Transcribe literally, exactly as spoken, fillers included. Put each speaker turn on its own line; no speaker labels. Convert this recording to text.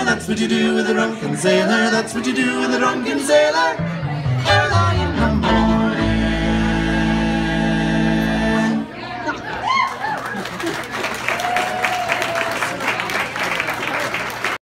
That's what you do with a drunken sailor. That's what you do with a drunken sailor.